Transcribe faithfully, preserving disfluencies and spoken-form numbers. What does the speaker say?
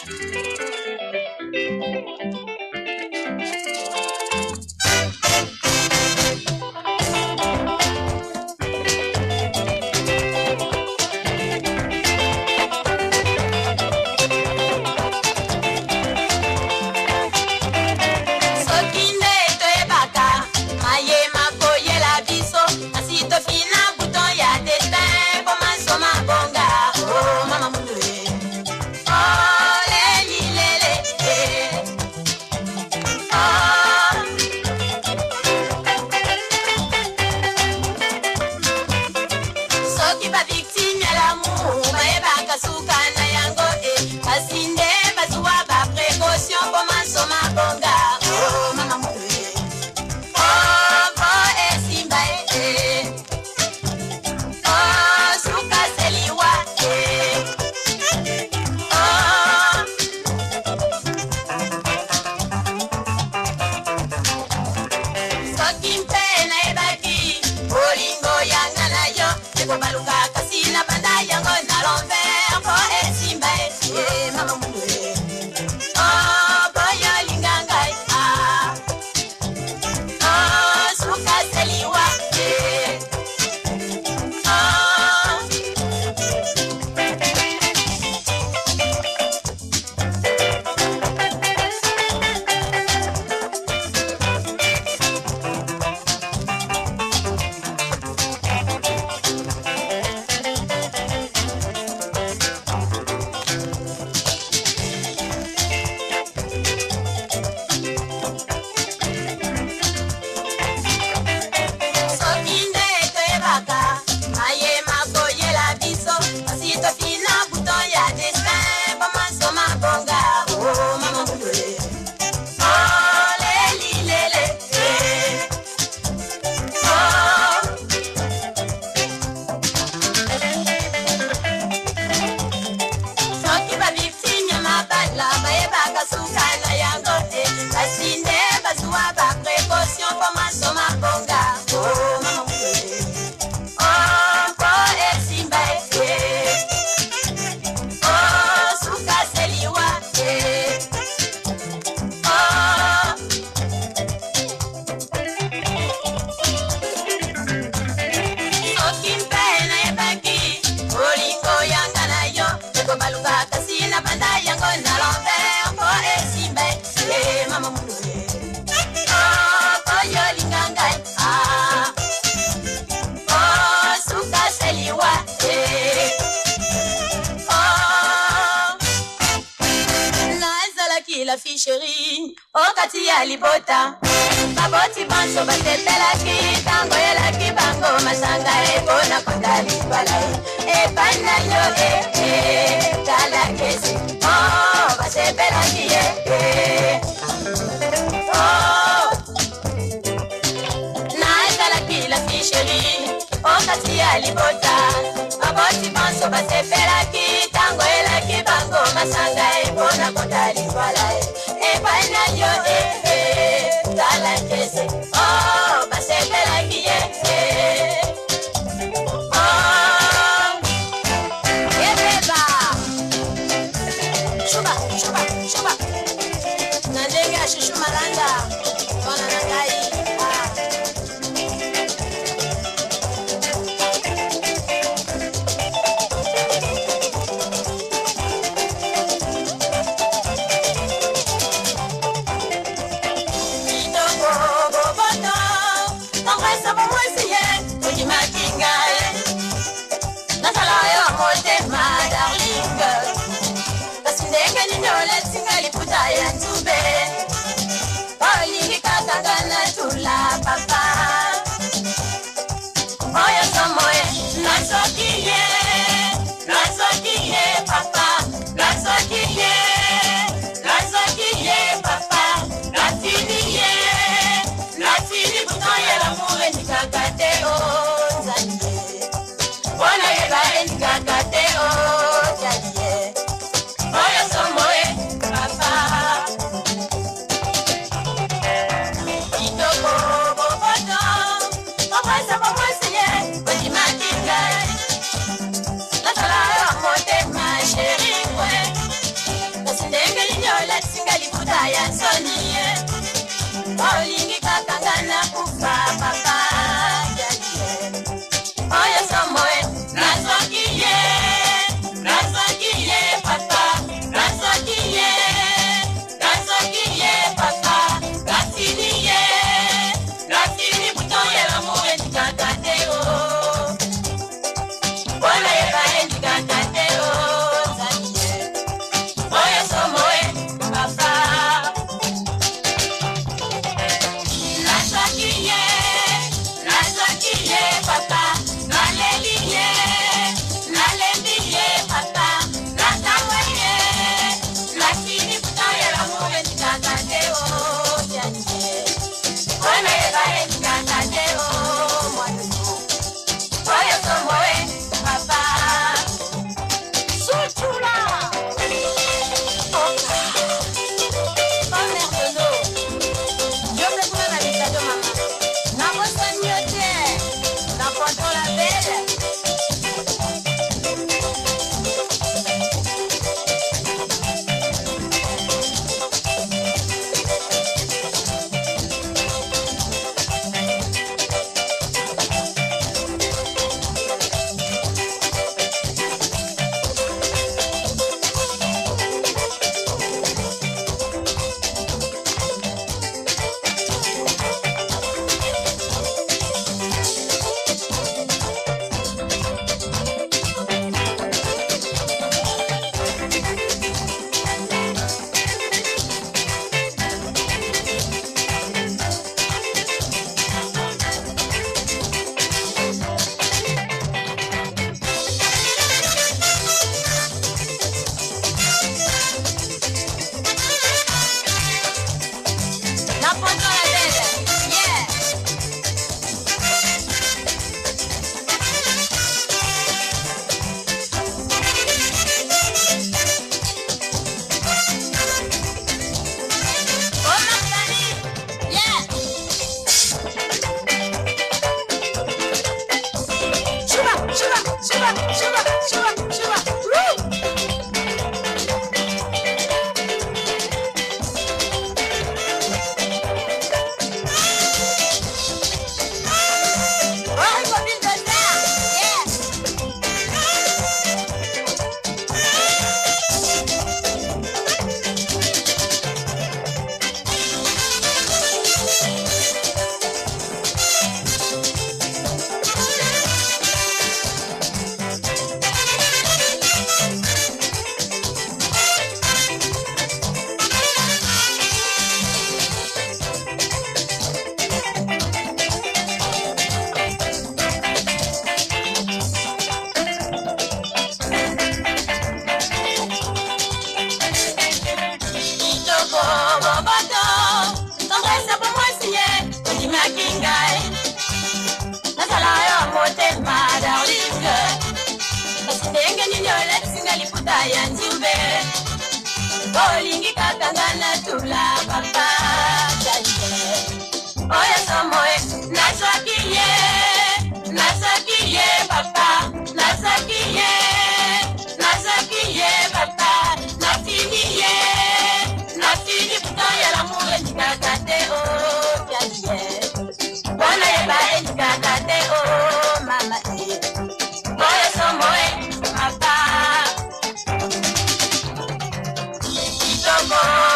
La fille chérie, oh Katia libota, baboti banso batepela ki, tango ela ki bango masanga e bona kondali balai, e bana yo e e, kala kesi, oh batepela ki e e, oh, na kala ki la fille chérie, oh Katia libota, baboti banso batepela ki, tango ela ki bango masanga e bona kondali balai. Bana yo eh eh, kala kese, oh basepela kiye eh, oh, yebeba, shuba shuba shuba, nandenga shishu maranda, kona nangai ah. ya nsoni olingi kaka ngana kufa papa jalie oyo somoe nazoki ye nazoki ye papa nazoki ye nazoki ye papa nasini ye nasini butoye lamuwe nikakate o wala yeba ye nikakate o zalie oyo somoe papa nazoki ye nazoki ye papa naleli ye nalendi ye papa natawe ye nasini butoye lamuwe nikakate o jalie wala yeba ye nikakate o mwana oyo somoe papa Soutoula oh merde de l'eau je me trouve à l'état de maman n'a pas soignoté n'a pas dans la belle n'a pas dans la belle yeah oh Marcani yeah Chuba chuba chuba chuba chuba chuba woo oh copine de terre yeah Itoko boboto tendresse pour moi signé ondima kingai nazala yo motema darlinge kasi ndenge nini olesinga liputa ya nzimbe olingi kaka ngana tula papa jalie oyo somoe nazwaki ye nazwaki ye papa nazwaki ye nazwaki ye papa nafini ye nafini butoye lamuwe nikakate o jalie wala yeba ye nikakate o mama e oyo somoe papa Itoko